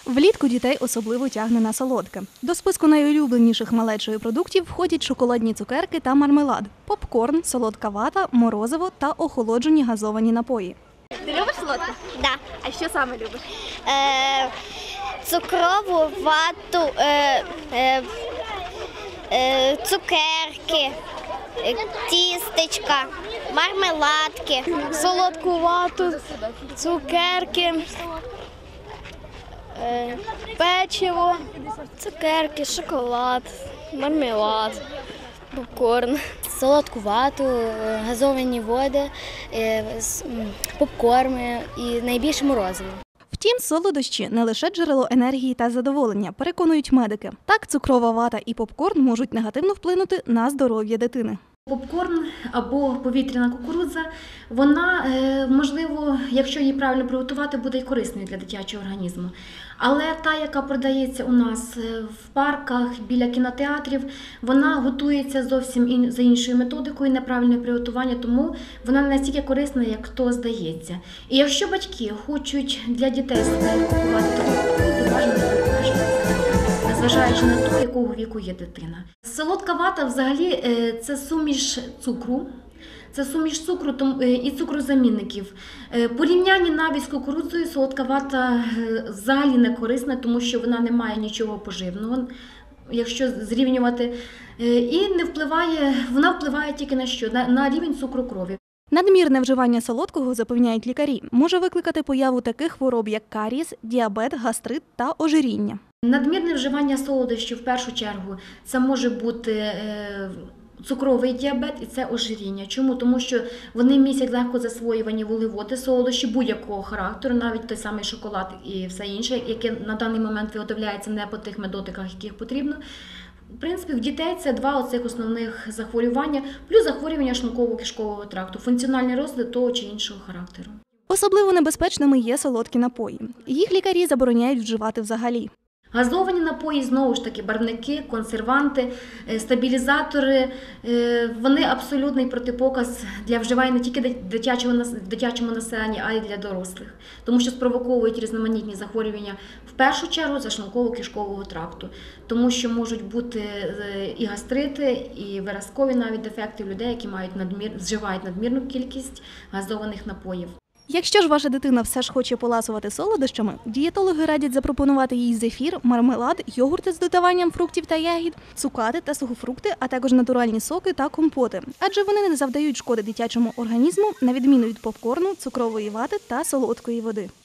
Влітку дітей особливо тягне на солодке. До списку найулюбленіших малечою продуктів входять шоколадні цукерки та мармелад, попкорн, солодка вата, морозиво та охолоджені газовані напої. Ти любиш солодке? Да. А що саме любиш? Цукрову вату, цукерки, тістечка, мармеладки. Солодку вату, цукерки, печиво, цукерки, шоколад, мармелад, попкорн. Солодку вату, газовані води, попкорни і найбільше морозиво. Втім, солодощі – не лише джерело енергії та задоволення, переконують медики. Так, цукрова вата і попкорн можуть негативно вплинути на здоров'я дитини. Попкорн або повітряна кукурудза, вона, можливо, якщо її правильно приготувати, буде й корисною для дитячого організму. Але та, яка продається у нас в парках, біля кінотеатрів, вона готується зовсім за іншою методикою неправильне приготування, тому вона не настільки корисна, як то здається. І якщо батьки хочуть для дітей себе купувати таку кукурудзу, бажано незважаючи на те, якого віку є дитина. Солодка вата взагалі це суміш цукру. Це суміш цукру і цукрозамінників. Порівняння навіть з кукурудзою солодка вата взагалі не корисна, тому що вона не має нічого поживного, якщо зрівнювати. І вона впливає тільки на що? На рівень цукру крові. Надмірне вживання солодкого, запевняють лікарі, може викликати появу таких хвороб, як карієс, діабет, гастрит та ожиріння. Надмірне вживання солодощів, в першу чергу, це може бути цукровий діабет і це ожиріння. Чому? Тому що вони містять легко засвоювані вуглеводи, солодощі будь-якого характеру, навіть той самий шоколад і все інше, яке на даний момент виготовляється не по тих методиках, яких потрібно. В принципі, в дітей це два оцих основних захворювання, плюс захворювання шлунково-кишкового тракту, функціональний розлад того чи іншого характеру. Особливо небезпечними є солодкі напої. Їх лікарі забороняють вживати взагалі. Газовані напої, знову ж таки, барвники, консерванти, стабілізатори, вони абсолютний протипоказ для вживання не тільки дитячому населенню, а й для дорослих. Тому що спровоковують різноманітні захворювання, в першу чергу, за шлунково-кишкового тракту. Тому що можуть бути і гастрити, і виразкові навіть дефекти в людей, які вживають надмірну кількість газованих напоїв. Якщо ж ваша дитина все ж хоче поласувати солодощами, дієтологи радять запропонувати їй зефір, мармелад, йогурти з додаванням фруктів та ягід, цукати та сухофрукти, а також натуральні соки та компоти. Адже вони не завдають шкоди дитячому організму, на відміну від попкорну, цукрової вати та солодкої води.